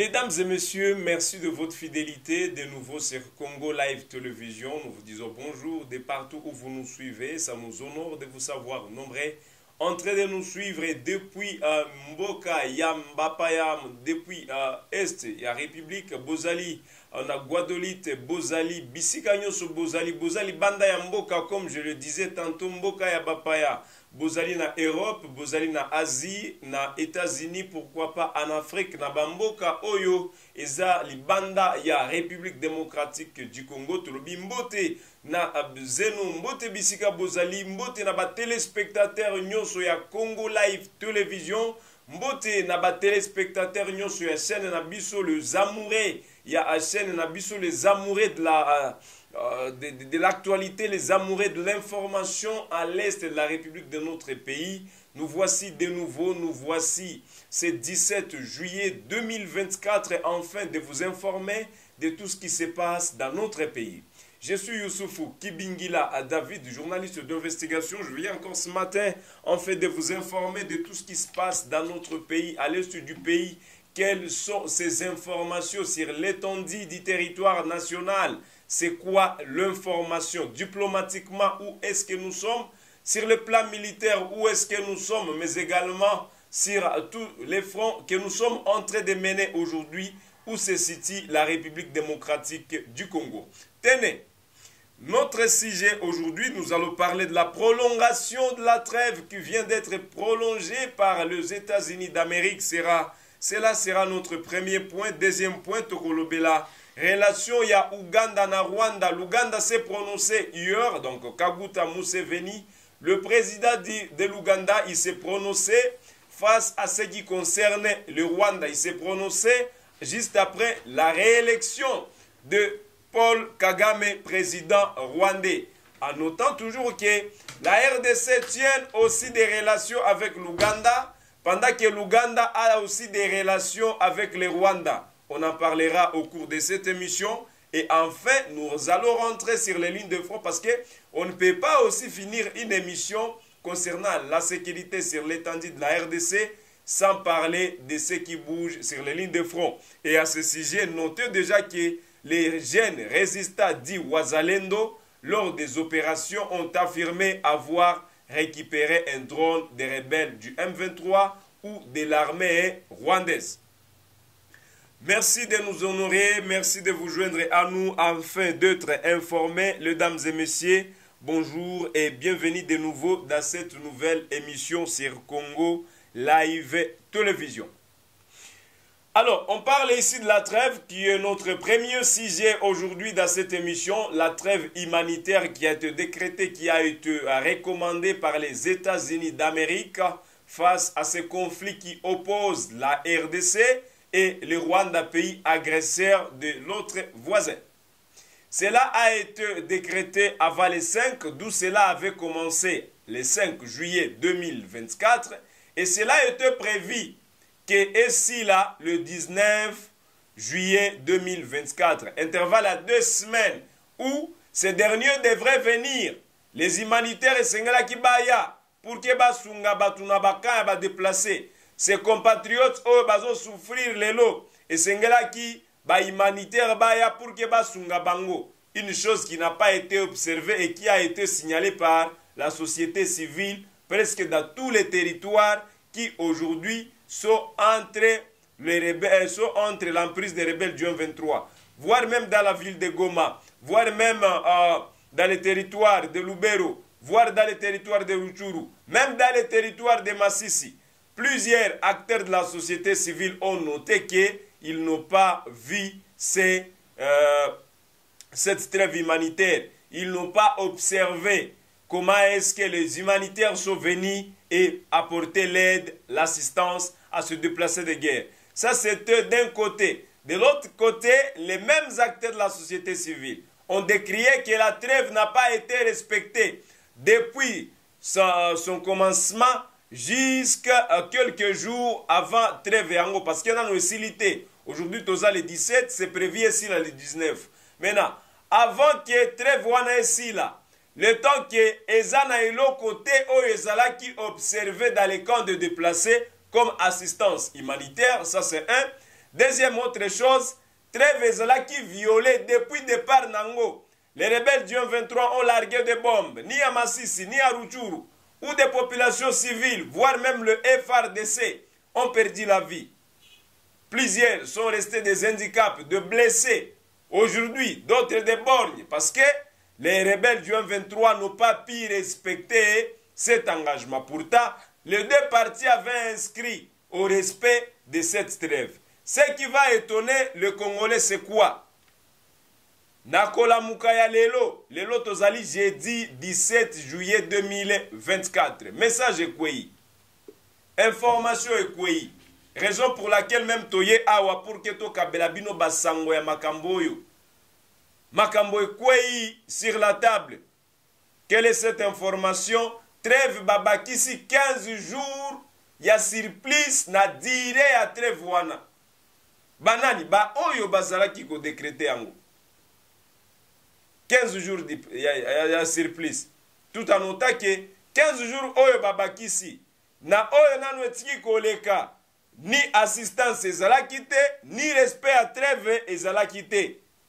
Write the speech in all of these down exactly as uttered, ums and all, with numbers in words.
Mesdames et messieurs, merci de votre fidélité. De nouveau sur Congo Live Télévision. Nous vous disons bonjour de partout où vous nous suivez. Ça nous honore de vous savoir nombreux en train de nous suivre depuis euh, Mboka, Yam, Bapayam, depuis euh, Est, il y a République, Bozali, on a Guadolite, Bozali, Bisikagnoso, Bozali, Bozali, Banda ya Mboka, comme je le disais tantôt, Mboka ya Bapaya. Bozali na Europe, Bozali na Asie, na États-Unis, pourquoi pas en Afrique, na Bamboka, Oyo, Eza, Libanda, ya République démocratique du Congo, Tolobi Mbote, na Zeno, Mbote Bisika Bozali, Mbote na ba téléspectateurs nyonso ya Congo Live Télévision, Mbote na ba téléspectateurs nyonso ya chaîne na biso les amoureux, ya a chaîne na biso les amoureux de la Euh, de, de, de l'actualité, les amoureux de l'information à l'est de la République de notre pays. Nous voici de nouveau, nous voici ce dix-sept juillet deux mille vingt-quatre, enfin de vous informer de tout ce qui se passe dans notre pays. Je suis Youssoufou Kibingila à David, journaliste d'investigation. Je viens encore ce matin en fait de vous informer de tout ce qui se passe dans notre pays, à l'est du pays. Quelles sont ces informations sur l'étendue du territoire national? C'est quoi l'information diplomatiquement? Où est-ce que nous sommes? Sur le plan militaire, où est-ce que nous sommes? Mais également sur tous les fronts que nous sommes en train de mener aujourd'hui, où se situe la République démocratique du Congo. Tenez, notre sujet aujourd'hui, nous allons parler de la prolongation de la trêve qui vient d'être prolongée par les États-Unis d'Amérique. Sera, cela sera notre premier point. Deuxième point, Tokolobela. Relation, il y a Ouganda na Rwanda. L'Ouganda s'est prononcé hier, donc Kaguta Museveni, le président de, de l'Ouganda, il s'est prononcé face à ce qui concerne le Rwanda. Il s'est prononcé juste après la réélection de Paul Kagame, président rwandais. En notant toujours que la R D C tient aussi des relations avec l'Ouganda, pendant que l'Ouganda a aussi des relations avec le Rwanda. On en parlera au cours de cette émission. Et enfin, nous allons rentrer sur les lignes de front parce qu'on ne peut pas aussi finir une émission concernant la sécurité sur l'étendue de la R D C sans parler de ce qui bouge sur les lignes de front. Et à ce sujet, notez déjà que les jeunes résistants dits Wazalendo, lors des opérations, ont affirmé avoir récupéré un drone des rebelles du M vingt-trois ou de l'armée rwandaise. Merci de nous honorer, merci de vous joindre à nous afin d'être informés. Mesdames et messieurs, bonjour et bienvenue de nouveau dans cette nouvelle émission sur Congo Live Télévision. Alors, on parle ici de la trêve qui est notre premier sujet aujourd'hui dans cette émission. La trêve humanitaire qui a été décrétée, qui a été recommandée par les États-Unis d'Amérique face à ce conflit qui oppose la R D C et le Rwanda, pays agresseur de l'autre voisin. Cela a été décrété avant les cinq, d'où cela avait commencé le cinq juillet deux mille vingt-quatre, et cela a été prévu que ici là, le dix-neuf juillet deux mille vingt-quatre, intervalle à deux semaines, où ces derniers devraient venir, les humanitaires et Sengala Kibaya, pour que Basunga Batuna Baka ba déplacer. Ces compatriotes eux bazo souffrir lelo et sengela qui ba humanitaire baya pour que basunga bango, une chose qui n'a pas été observée et qui a été signalée par la société civile presque dans tous les territoires qui aujourd'hui sont entre les rebelles, sont entre l'emprise des rebelles du M vingt-trois, voire même dans la ville de Goma, voire même euh, dans les territoires de Lubero, voire dans les territoires de Rutshuru, même dans les territoires de Masisi. Plusieurs acteurs de la société civile ont noté qu'ils n'ont pas vu ces, euh, cette trêve humanitaire. Ils n'ont pas observé comment est-ce que les humanitaires sont venus et apporter l'aide, l'assistance à se déplacer de guerre. Ça, c'était d'un côté. De l'autre côté, les mêmes acteurs de la société civile ont décrié que la trêve n'a pas été respectée depuis son, son commencement jusqu'à quelques jours avant trêve yango, parce qu'il y a une hostilité. Aujourd'hui, tous le dix-sept, c'est prévu ici le dix-neuf. Maintenant, avant que trêve wana ici là, le temps que ezana elo côté o ezala qui observait dans les camps de déplacés comme assistance humanitaire, ça c'est un. Deuxième autre chose, trêve ezala qui violée depuis départ nango. Les rebelles du M vingt-trois ont largué des bombes, ni à Massissi, ni à Rutshuru, où des populations civiles, voire même le F R D C, ont perdu la vie. Plusieurs sont restés des handicaps, de blessés. Aujourd'hui, d'autres des borgnes, parce que les rebelles du M vingt-trois n'ont pas pu respecter cet engagement. Pourtant, les deux parties avaient inscrit au respect de cette trêve. Ce qui va étonner le Congolais, c'est quoi? Nakola Mukaya Lelo, Lelo Tozali, jeudi dix-sept juillet deux mille vingt-quatre. Message est quoi? Information est quoi? Raison pour laquelle même Toye Awa pour que to Kabelabino Basango ya Makamboyo. Makambo est quoi sur la table? Quelle est cette information? Trêve Babakisi quinze jours, ya surplice na dire à trêve wana. Banani, ba oyo bazalaki ko décréter yango. quinze jours il y a, y a surplice. Tout en notant que quinze jours oyo babakisi na oyo nanu etiki koleka ni assistance ezalaki te ni respect à trêve ezalaki te.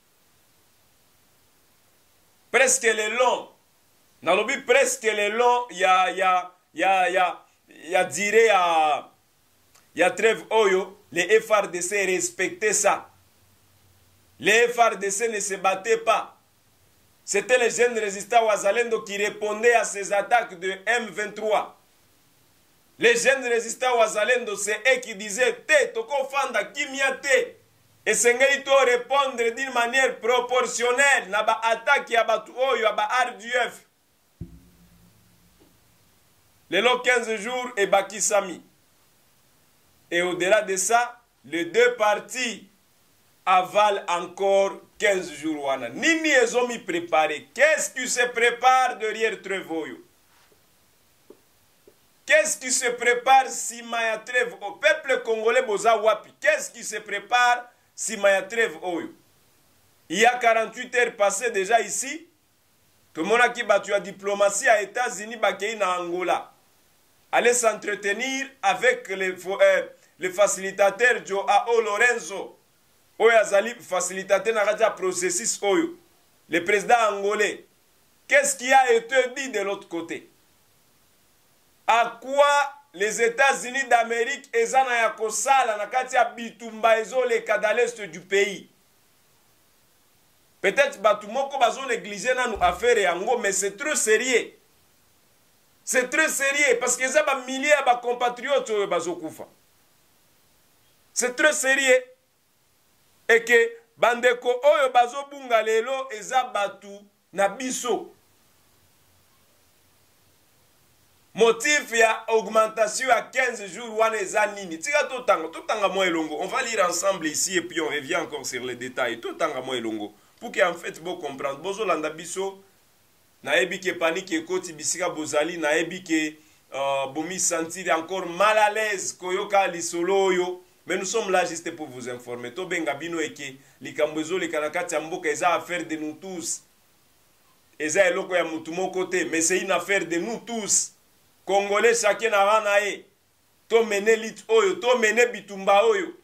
Presque le long. Nalobi presque le long ya ya ya ya ya dire ya ya trêve oyo les F R D C respectaient ça. Les F R D C ne se battaient pas. C'était les jeunes résistants Ouazalendo qui répondaient à ces attaques de M vingt-trois. Les jeunes résistants Ouazalendo, c'est eux qui disaient Te, toko fanda, kimia te. Et Sengeli to répondre d'une manière proportionnelle. Naba attaque ya batu oyo, yaba R D F. Les lots quinze jours et Baki Sami. Et au-delà de ça, les deux parties avalent encore quinze jours. Wana. Nini ezomi préparé. Qu'est-ce qui se prépare derrière Trevoyo? Qu'est-ce qui se prépare si Maya Trève au peuple congolais Boza Wapi? Qu'est-ce qui se prépare si Maya Trève Oyo? Il y a quarante-huit heures passées déjà ici. Tout le monde qui battu la diplomatie à États-Unis, Bakei na Angola. Allez s'entretenir avec les, euh, les facilitateurs Joao Lorenzo. Oyo azali facilitateur na raja processus Oyo. Le président angolais. Qu'est-ce qui a été dit de l'autre côté? À quoi les États-Unis d'Amérique ezana ya kosala na kati ya bitumba ezoleka dans l'est du pays? Peut-être batu moko bazo négliger nanu affaire yango, mais c'est trop sérieux. C'est très sérieux parce que ça ba milliers ba compatriotes oyo bazo kufa. C'est très sérieux. Et que bandeko oyo bazo bunga lelo eza batu na biso. Motif ya augmentation à quinze jours wana eza nini? Tika to tanga, to tanga mo elongo. On va lire ensemble ici et puis on revient encore sur les détails. To tanga mo elongo. Pour qu'en fait vous comprendre. Bozo landa biso na ebi ke panique ekoti bisika bozali na ebi ke uh, bomi sentir encore mal à l'aise koyoka lisolo yo. Mais nous sommes là juste pour vous informer. To benga bino eke likambezo le kanakati ya mboka eza affaire de nous tous. Eza eloko ya mutu mon côté, mais c'est une affaire de nous tous. Congolais chacun na wana e. To mene lit oyo, to mene bitumba oyo.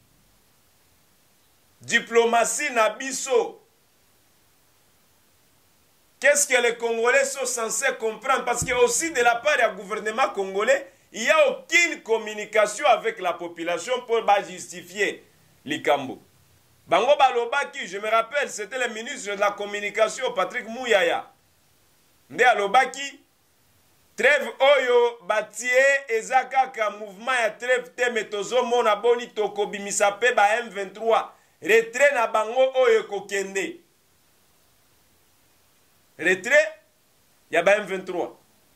Diplomatie na biso. Qu'est-ce que les Congolais sont censés comprendre? Parce que aussi de la part du gouvernement congolais, il n'y a aucune communication avec la population pour bah, justifier l'ikambo. Bango Balobaki, je me rappelle, c'était le ministre de la communication, Patrick Mouyaya. Nde Alobaki, trêve oyo batie ezakaka mouvement ya trêve te metozo mona boni toko bimisa pe ba M vingt-trois. Retrait na bango oyo kokende. Retrait, il y a M vingt-trois.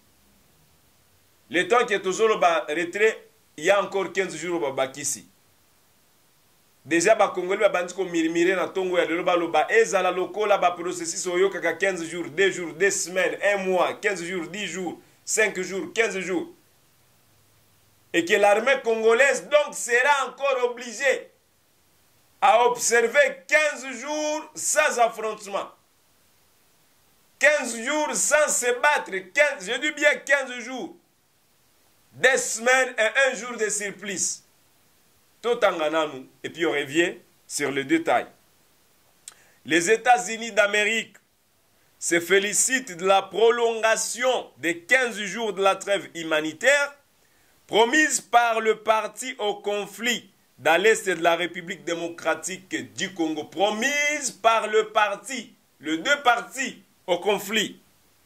Le temps que toujours ba retrait, il y a encore quinze jours ba bakisi. Déjà ba Congolais ba bandi ko mirimire na tongo ya lelo ba loba ezala lokola ba processus oyo kaka quinze jours, deux jours, deux semaines, un mois, quinze jours, dix jours, cinq jours, quinze jours. Et que l'armée congolaise donc sera encore obligée à observer quinze jours sans affrontement. quinze jours sans se battre, quinze, je dis bien quinze jours, des semaines et un jour de surplice. Totangananu, et puis on revient sur le détail. Les États-Unis d'Amérique se félicitent de la prolongation des quinze jours de la trêve humanitaire promise par le parti au conflit dans l'Est de la République démocratique du Congo. Promise par le parti, les deux partis au conflit.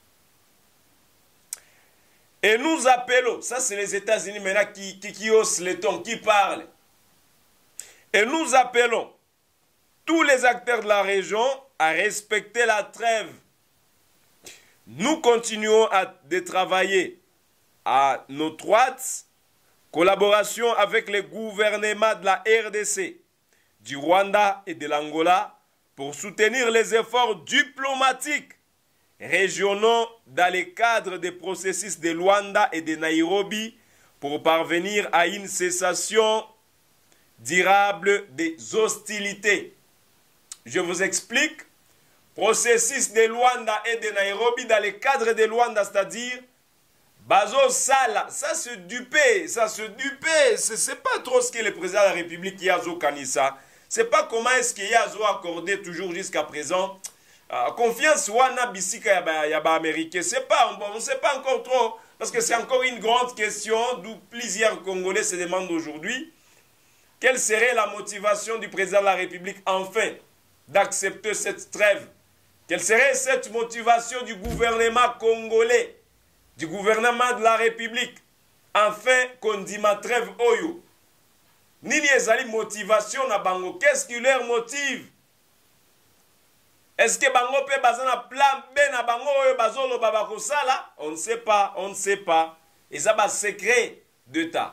Et nous appelons, ça c'est les États-Unis maintenant qui, qui, qui haussent les tons, qui parlent. Et nous appelons tous les acteurs de la région à respecter la trêve. Nous continuons à de travailler à notre droite, collaboration avec les gouvernements de la R D C, du Rwanda et de l'Angola pour soutenir les efforts diplomatiques régionaux dans le cadre des processus de Luanda et de Nairobi pour parvenir à une cessation durable des hostilités. Je vous explique. Processus de Luanda et de Nairobi dans le cadre de Luanda, c'est-à-dire Bazo Sala, ça se dupé, ça se dupé, c'est pas trop ce que le président de la République Yazo Kanissa. C'est pas comment est-ce qu'il Yazo accordé toujours jusqu'à présent euh, confiance wana bisika yaba américain. C'est pas, on ne sait pas encore trop, parce que c'est encore une grande question d'où plusieurs Congolais se demandent aujourd'hui quelle serait la motivation du président de la République enfin d'accepter cette trêve. Quelle serait cette motivation du gouvernement congolais, du gouvernement de la République, enfin qu'on dit ma trêve oyo. Nini ezali motivation na bango, qu'est-ce qui leur motive? Est-ce que bango pe bazana plan B na bango oyo bazolo babako sala? On ne sait pas, on ne sait pas. Et ça va secret d'État.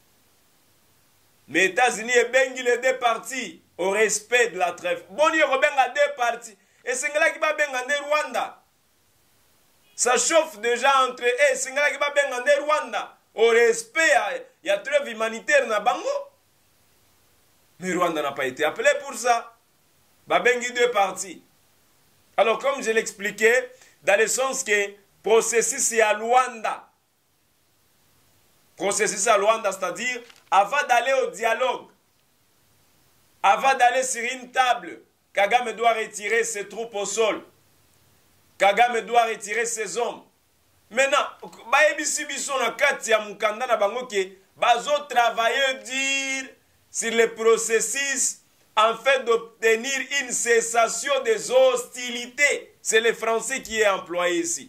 Mais États-Unis et bengi les deux parties au respect de la trêve. Bon, il y a deux parties. Et c'est là qui va bien en Rwanda. Ça chauffe déjà entre eux. C'est là qui va bien en Rwanda. Au respect, il y a trêve humanitaire na bango. Mais Rwanda n'a pas été appelé pour ça. Babengi deux parties. Alors comme je l'expliquais, dans le sens que processus est à Rwanda. Processus à Rwanda, c'est-à-dire avant d'aller au dialogue, avant d'aller sur une table, Kagame doit retirer ses troupes au sol. Kagame doit retirer ses hommes. Maintenant, baebisi biso na kati ya mukanda na bango ke bazo travailler dire sur le processus en fait d'obtenir une cessation des hostilités. C'est le français qui est employé ici.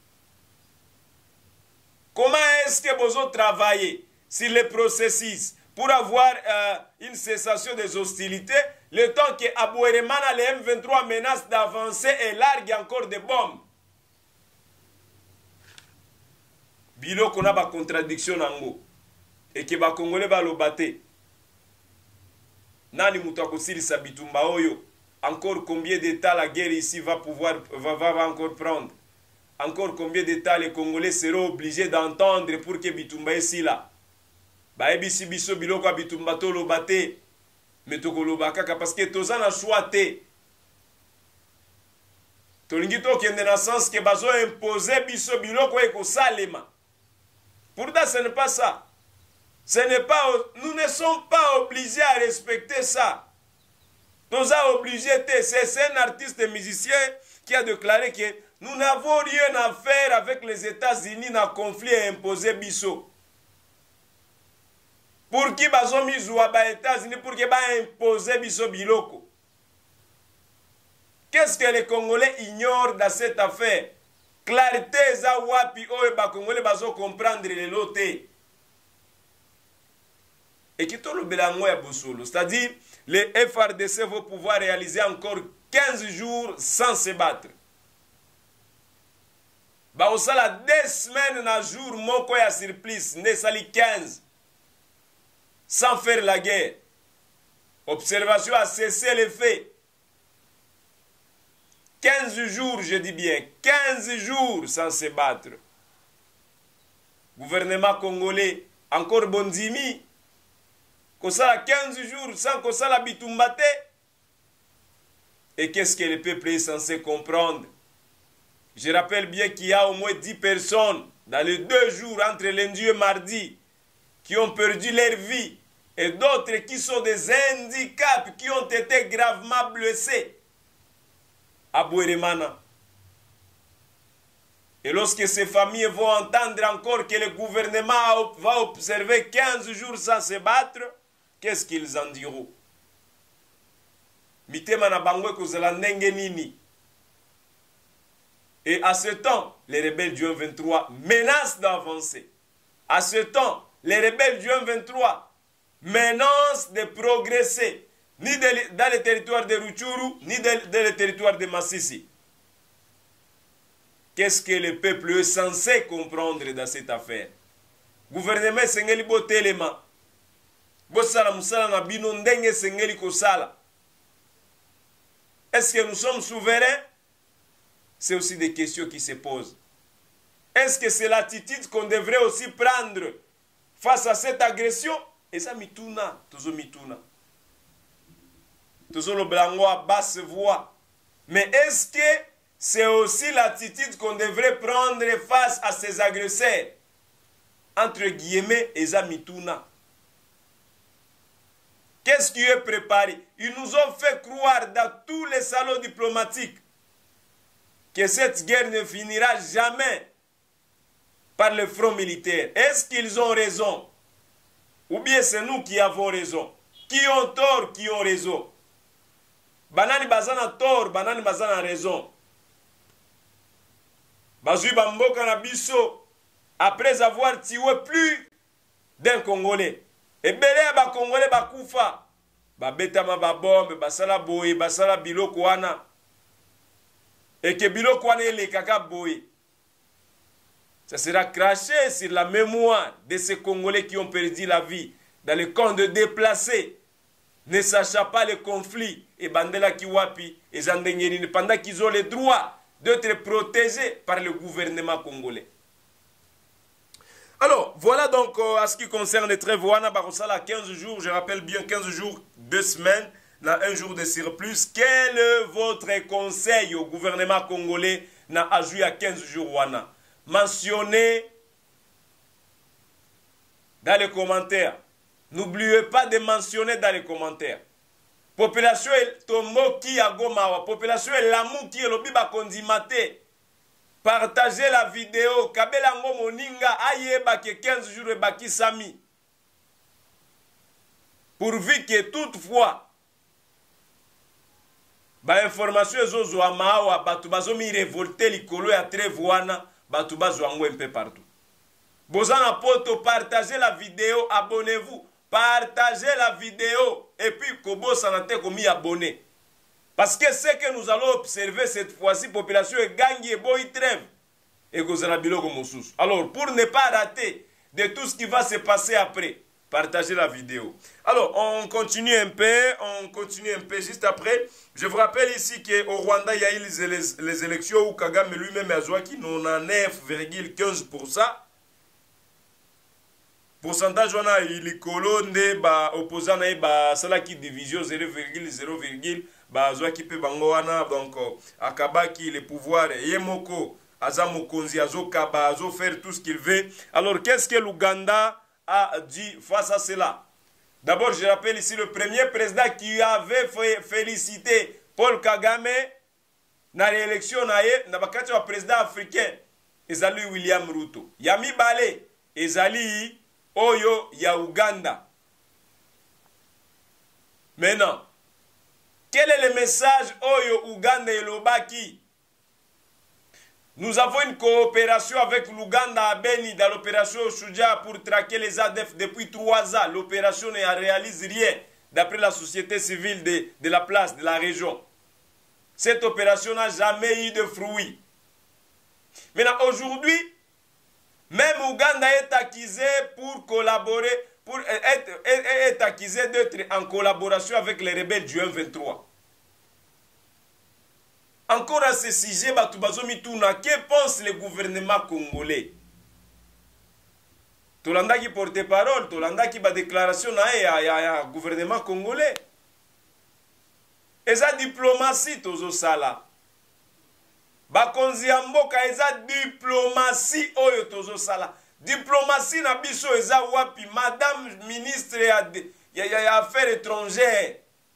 Comment est-ce que vous travaillez sur le processus pour avoir euh, une cessation des hostilités, le temps que Aboueremana, les M vingt-trois menacent d'avancer et larguent encore des bombes? Bilo qu'on a ba contradiction nango et que ba Congolais ba lobate. Nani mutakosiri sabitumba oyo. Encore combien d'états la guerre ici va pouvoir va, va, va encore prendre? Encore combien d'états les Congolais seront obligés d'entendre pour que Bitumba ici là? Ba ebisi biso biloko Bitumba to lobate. Mais to kolobaka parce que toza na choité. Tolingi to kende na sens que bazo imposer biso biloko eko salema. Pourtant ce n'est pas ça. Ce n'est pas, nous ne sommes pas obligés à respecter ça. Nous sommes obligés, c'est un artiste et musicien qui a déclaré que nous n'avons rien à faire avec les États-Unis dans le conflit imposé Bisso. Pour qui bazo mizoua ba États-Unis pour qui ba imposer Bisso biloko. Qu'est-ce que les Congolais ignorent dans cette affaire? Clarté za wapi oyo ba Congolais bazo comprendre les lotés. Et qui tout le belango ya Bosolo, c'est-à-dire les F R D C vont pouvoir réaliser encore quinze jours sans se battre. Ba osala deux semaines na jour moko ya surplus, ne sali quinze sans faire la guerre. Observation a cessé les faits. quinze jours, je dis bien, quinze jours sans se battre. Gouvernement congolais, encore Bondimi, Kosala quinze jours sans Kosala Bitumbate. Et qu'est-ce que le peuple est censé comprendre? Je rappelle bien qu'il y a au moins dix personnes dans les deux jours entre lundi et mardi qui ont perdu leur vie et d'autres qui sont des handicaps, qui ont été gravement blessés à Bouéremana. Et lorsque ces familles vont entendre encore que le gouvernement va observer quinze jours sans se battre, qu'est-ce qu'ils en diront? Mitema na bango kozala ndenge nini? Et à ce temps, les rebelles du un vingt-trois menacent d'avancer. À ce temps, les rebelles du un vingt-trois menacent de progresser, ni de, dans le territoire de Rutshuru, ni dans le territoire de Masisi. Qu'est-ce que le peuple est censé comprendre dans cette affaire? Gouvernement sengeli botelema. Bosala musala na bino ndenge sengeli kosala. Est-ce que nous sommes souverains? C'est aussi des questions qui se posent. Est-ce que c'est l'attitude qu'on devrait aussi prendre face à cette agression? Et ça, mituna, toujours mituna. Toujours le blanco à basse voix. Mais est-ce que c'est aussi l'attitude qu'on devrait prendre face à ces agresseurs? Entre guillemets, et ça, mituna. Qu'est-ce qui est préparé? Ils nous ont fait croire dans tous les salons diplomatiques que cette guerre ne finira jamais par le front militaire. Est-ce qu'ils ont raison? Ou bien c'est nous qui avons raison? Qui ont tort, qui ont raison? Banani bazana tort, banani bazana raison. Bazui bamboka na biso, après avoir tué plus d'un Congolais. Et belé ba Congolais ba kufa. Ba betama ba bombe, basala boye, basala biloko wana. Et que biloko wana ele kaka boye. Ça sera craché sur la mémoire de ces Congolais qui ont perdu la vie dans les camps de déplacés, ne sachant pas le conflit, et Bandela Kiwapi, et Zandengenine, pendant qu'ils ont le droit d'être protégés par le gouvernement congolais. Alors, voilà donc euh, à ce qui concerne les trêves Wana Barosala, quinze jours, je rappelle bien quinze jours, deux semaines, là, un jour de surplus. Quel est votre conseil au gouvernement congolais n'a ajouté à quinze jours Wana? Mentionnez dans les commentaires. N'oubliez pas de mentionner dans les commentaires. Population est tombo qui a goma. Population est l'amour qui est le biba kondimate. Partagez la vidéo. Kabela ngo moninga aye baki quinze jours et baki sami. Pourvu que toutefois ba information ezozo amawa batu bazomi révolter likolo ya trêve wana. Batouba Zouango un peu partout. Bozana poto, partagez la vidéo, abonnez-vous. Partagez la vidéo. Et puis, Kobo Sanate komi abonné. Parce que ce que nous allons observer cette fois-ci, population est gagne et boy trêve. Et Gozanabilo comme sous. Alors, pour ne pas rater de tout ce qui va se passer après, partagez la vidéo. Alors, on continue un peu, on continue un peu juste après. Je vous rappelle ici qu'au Rwanda, il y a eu les, les, les élections où Kagame lui-même a joué qui quatre-vingt-neuf virgule quinze pour cent. Pourcentage, on a eu les colonnes de opposants, cela qui division zéro virgule zéro, bah, qui peut bangoana, donc, Akabaki, le pouvoir, Yemoko, Azamokonzi, Azokaba, Azo faire tout ce qu'il veut. Alors, qu'est-ce que l'Ouganda a dit face à cela? D'abord, je rappelle ici le premier président qui avait félicité Paul Kagame dans l'élection na bakati wa président africain ezali William Ruto. Yami Bale ezali oyo ya Uganda. Maintenant, quel est le message oyo Uganda et Lobaki? Nous avons une coopération avec l'Ouganda à Beni dans l'opération Shuja pour traquer les A D F depuis trois ans. L'opération ne réalise rien d'après la société civile de, de la place, de la région. Cette opération n'a jamais eu de fruits. Maintenant, aujourd'hui, même Ouganda est accusé pour collaborer, pour être, est, est accusé d'être en collaboration avec les rebelles du un vingt-trois. Encore à ce sujet, que pense le gouvernement congolais? Tolanda qui porte parole, Tolanda qui va déclaration à gouvernement congolais. Et ça diplomatie tozo sala. Bakonzi amboka eza diplomatie oyo tozo sala. Diplomatie na biso eza wapi? Madame ministre ya, ya, ya, ya affaires étrangères.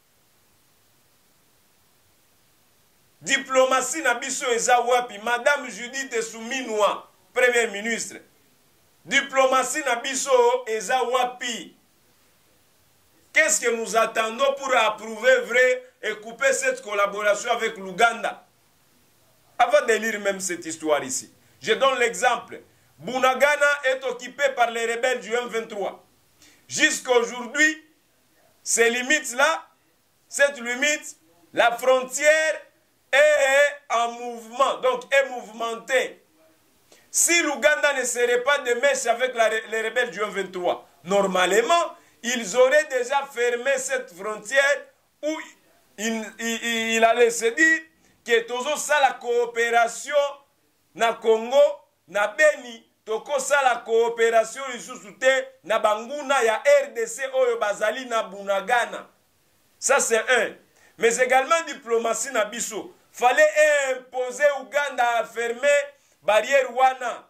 Diplomatie na biso eza wapi? Madame Judith Suminwa, Premier ministre. Diplomatie na biso eza wapi? Qu'est-ce que nous attendons pour approuver vrai et couper cette collaboration avec l'Ouganda? Avant de lire même cette histoire ici, je donne l'exemple. Bunagana est occupé par les rebelles du M vingt-trois. Jusqu'à aujourd'hui, ces limites-là, cette limite, la frontière est en mouvement, donc est mouvementée. Si l'Ouganda ne serait pas de mèche avec la, les rebelles du M vingt-trois, normalement, ils auraient déjà fermé cette frontière où il, il, il allait se dire que tozo ça la coopération na Congo, na Beni, toko ça la coopération lisusu te na banguna ya R D C oyo bazali na Bunagana. Ça c'est un. Mais également diplomatie na biso. Fallait imposer Ouganda à fermer barrière wana,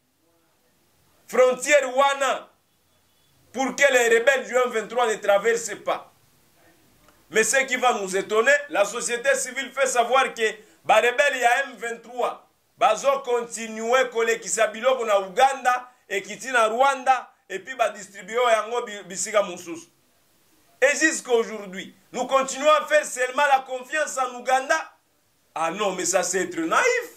frontière wana, pour que les rebelles du M vingt-trois ne traversent pas. Mais ce qui va nous étonner, la société civile fait savoir que les rebelles y a M vingt-trois bazo continuer coller qui s'abiloko na Ouganda et qui na Rwanda et puis ba distribuer yango bisika mususu. Et jusqu'à aujourd'hui, nous continuons à faire seulement la confiance en Ouganda. Ah non, mais ça c'est être naïf.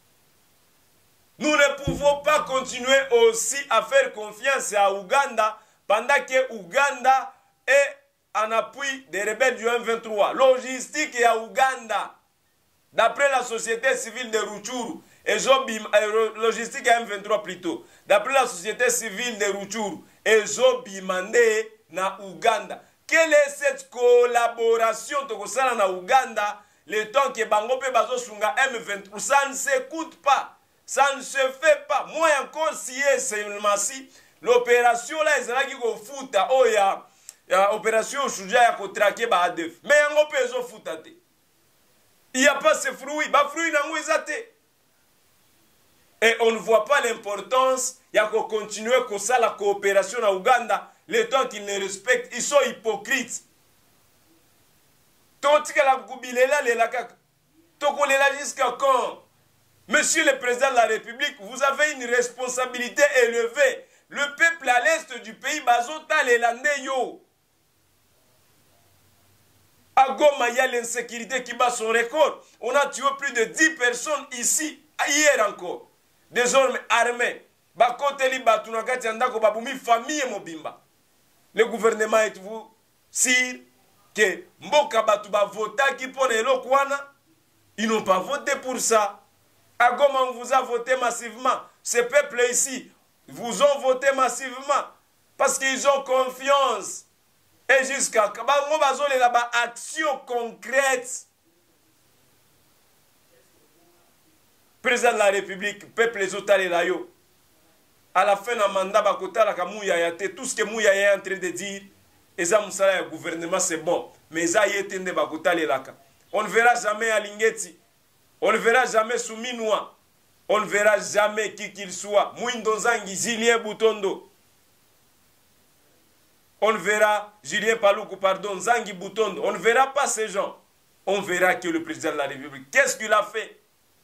Nous ne pouvons pas continuer aussi à faire confiance à Ouganda pendant que Ouganda est en appui des rebelles du M vingt-trois. Logistique est à Ouganda. D'après la société civile de Rutshuru, et logistique à M vingt-trois plutôt. D'après la société civile de Rutshuru, et Zobimande na Ouganda. Quelle est cette collaboration na Ouganda? Le temps que Bango pe bazo sunga M vingt-trois, ça ne s'écoute pas. Ça ne se fait pas. Moi encore si c'est si l'opération là ezalaki ko futa oh ya ya opération Shuja ya ko traquer ba A D F. Mais yango pe zo futa te. Il n'y a pas ce fruit, ba fruit nango ezate. Et on ne voit pas l'importance ya ko continuer ko ça la coopération na Ouganda le temps qu'ils ne respectent, ils sont hypocrites. Totika la kubilela le la kaka. Tokolela jusqu'à quand? Monsieur le Président de la République, vous avez une responsabilité élevée. Le peuple à l'est du pays, Bazota les landais yo. À Goma, il y a l'insécurité qui bat son record. On a tué plus de dix personnes ici, hier encore. Désormais armés. Bakoteli batunakati andako babumi famille mobimba. Le gouvernement est vous sûr que Mboka batu ba vota qui pone elokwana, ils n'ont pas voté pour ça. À Goma, on vous a voté massivement. Ces peuples ici vous ont voté massivement parce qu'ils ont confiance. Et jusqu'à là-bas, action concrète. Président de la République, peuple les autres là yo. À la fin d'un mandat, tout ce que Mouya est en train de dire, et ça, le gouvernement, c'est bon. Mais ça, on ne verra jamais à Lingeti. On ne verra jamais Souminwa. On ne verra jamais qui qu'il soit. Mouindonzangi, Julien Boutondo. On ne verra Julien Paloukou, pardon, Zangi Boutondo. On ne verra pas ces gens. On verra que le président de la République, qu'est-ce qu'il a fait?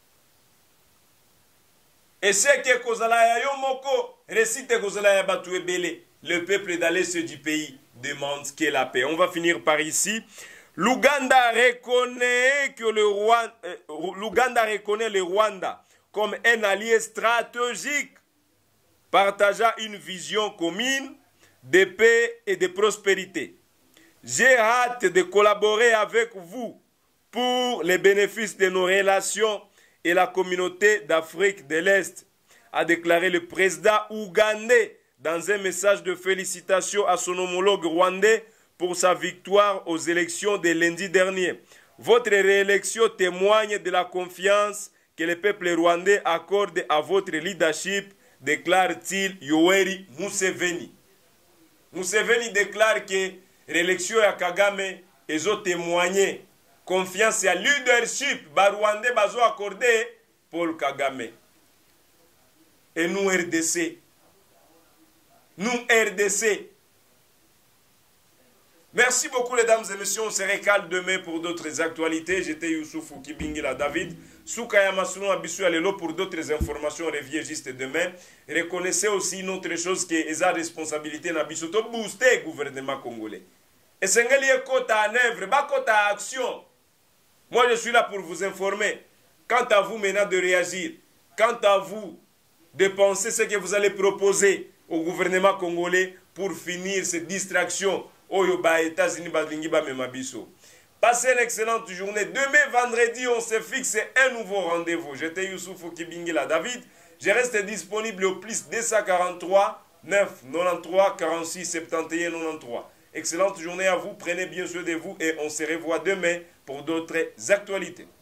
Et c'est que Kozalaya Yomoko, récite Kozalaya Batoué Belé. Le peuple dans l'est du pays demande que la paix. On va finir par ici. L'Ouganda reconnaît que le Rwanda, euh, l'Ouganda reconnaît le Rwanda comme un allié stratégique, partageant une vision commune de paix et de prospérité. J'ai hâte de collaborer avec vous pour les bénéfices de nos relations et la communauté d'Afrique de l'Est, a déclaré le président ougandais dans un message de félicitations à son homologue rwandais pour sa victoire aux élections de lundi dernier. Votre réélection témoigne de la confiance que le peuple rwandais accorde à votre leadership, déclare-t-il Yoweri Museveni. Museveni déclare que l'élection à Kagame est témoigné confiance et leadership ba Rwandais bazo accordé Paul Kagame. Et nous R D C, nous R D C, Merci beaucoup, mesdames et messieurs. On se récale demain pour d'autres actualités. J'étais Youssouf Kibingila David. Soukaya Masounou Abissou Alelo pour d'autres informations. On revient juste demain. Reconnaissez aussi une autre chose qui est la responsabilité d'Abissou de booster le gouvernement congolais. Et c'est un quota en œuvre, pas quota à action. Moi, je suis là pour vous informer. Quant à vous maintenant de réagir, quant à vous de penser ce que vous allez proposer au gouvernement congolais pour finir cette distraction. États-Unis, passez une excellente journée. Demain, vendredi, on se fixe un nouveau rendez-vous. J'étais Youssouf Kibingila David. Je reste disponible au plus deux cent quarante-trois, neuf, quatre-vingt-treize, quarante-six, soixante et un, quatre-vingt-treize. Excellente journée à vous. Prenez bien soin de vous et on se revoit demain pour d'autres actualités.